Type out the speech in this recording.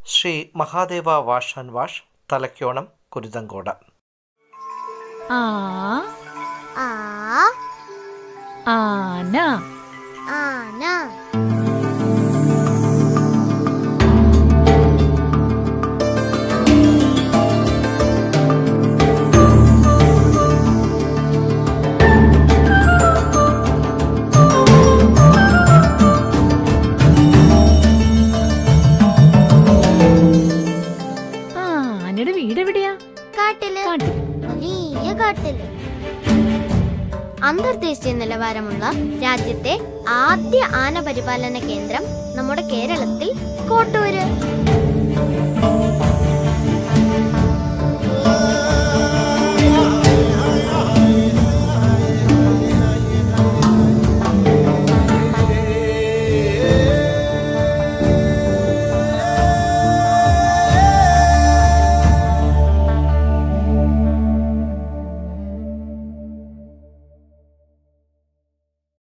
Shri Mahadeva wash and wash, Thalakkonam, Kuruthancode. ആ ആ ആന ആന ആനയുടെ വീട് എവിടെയാ? കാട്ടില്. വലിയ കാട്ടില്. അന്തർദേശീയ നിലവാരമുള്ള രാജ്യത്തെ ആദ്യ ആന പരിപാലന കേന്ദ്രം നമ്മുടെ കേരളത്തിൽ കോട്ടൂര്.